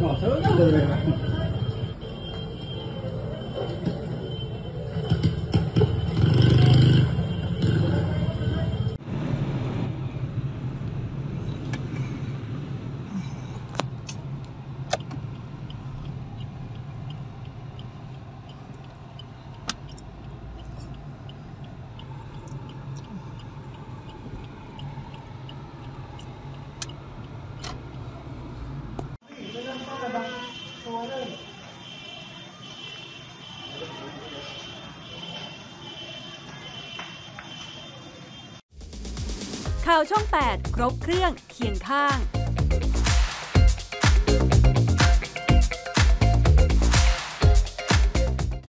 bỏ sớ rồi này mà. ข่าวช่อง 8 ครบเครื่องเคียงข้าง